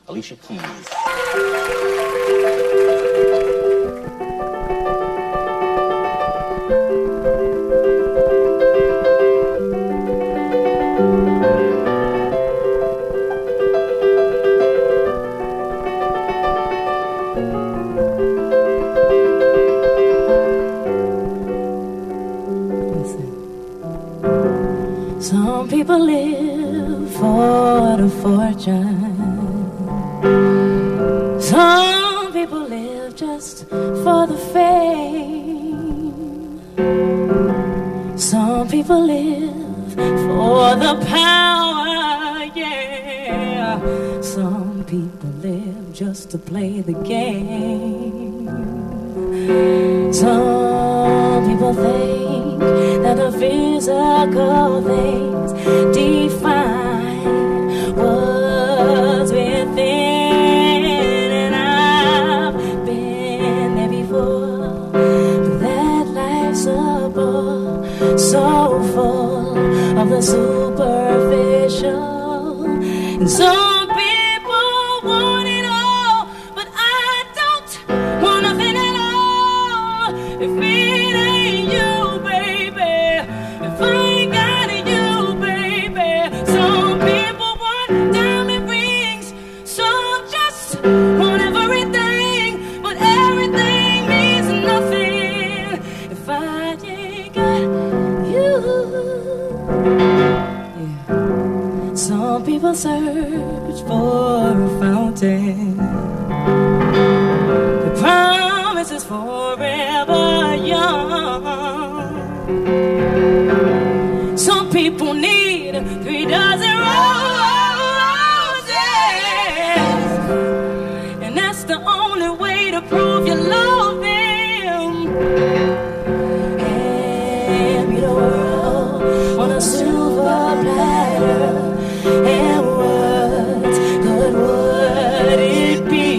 Alicia Keys. Some people live for the fortune. Some people live just for the fame. Some people live for the power, yeah. Some people live just to play the game. Some people think that the physical things define what's within, and I've been there before. But that life's a bore, so full of the superficial, and some people want it all, but I don't want nothing at all. If it ain't you, baby, if I ain't got you, baby. Some people want diamond rings, some just want everything, but everything means nothing if I ain't got you. Yeah. Some people search for a fountain, the promise is forever young. Some people need 3 dozen roses, and that's the only way to prove you love them. Hand me the world on a silver platter, and what good would it be?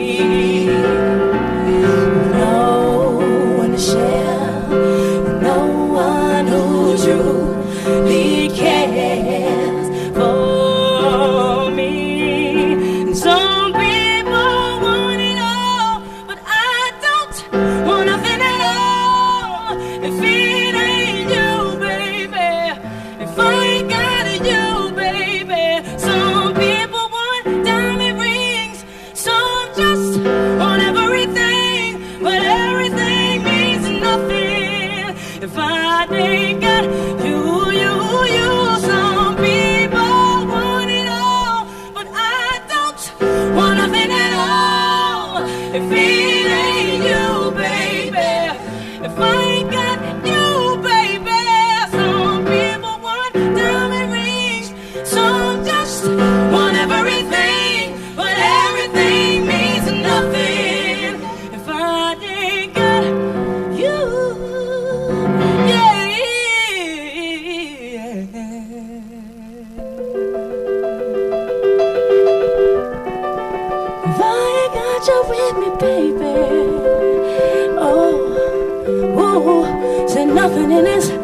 No one to share, no one who truly cares for me. And some people want it all, but I don't want nothing at all. If it ain't you, baby, if I ain't got you, baby. Some people want diamond rings, some just want everything, but everything means nothing if I ain't got you. Some people want it all, but I don't want nothing at all. If it ain't you, baby, if I ain't got you, baby. Some people want diamond rings, some just want everything, but everything means nothing if I ain't got you. Yeah. If I ain't got you with me, baby, oh, said nothing in this